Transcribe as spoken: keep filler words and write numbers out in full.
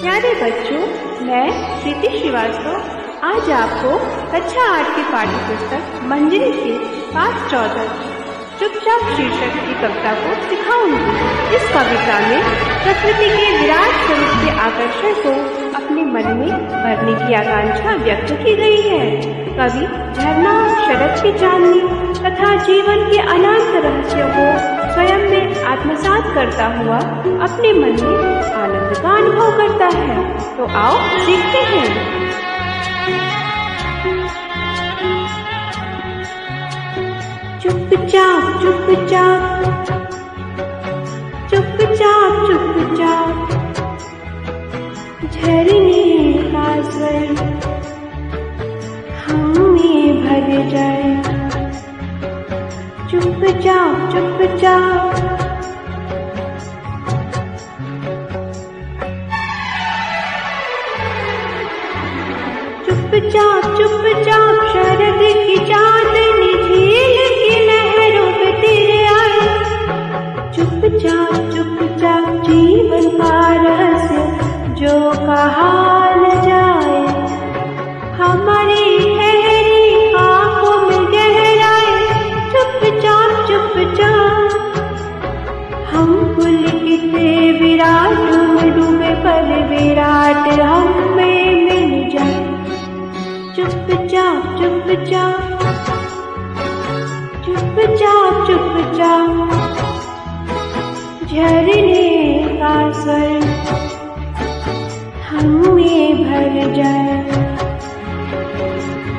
प्यारे बच्चों, मैं प्रीति श्रीवास्तव आज आपको कक्षा आठ की पाठ्य पुस्तक मंजरी के पाठ चौदह चुपचाप शीर्षक की कविता को सिखाऊंगी। इस कविता में प्रकृति के विराट स्वरूप के आकर्षण को अपने मन में भरने की आकांक्षा व्यक्त की गई है। कवि झरना, शरद की चांदनी तथा जीवन के अनंत रहस्यों को स्वयं में आत्मसात करता हुआ अपने मन में आनंद का अनुभव करता है। तो आओ सीखते हैं। चुपचाप चुपचाप चुपचाप चुपचाप झरने का स्वर हमें भर जाए। चुपचाप चुपचाप चुपचाप चुपचाप शरद की चांदनी झील की लहरों पे तेरे आए। चुपचाप चुपचाप जीवन का रहस्य जो कहा न जाए। हमारी ठहरी आंखों में गहराए। चुपचाप चुपचाप हम पुलकित विराट में डूबे पर विराट हमें मिल जाए। चुपचाप चुपचाप चुपचाप चुपचाप झरने का स्वर हमें भर जाए।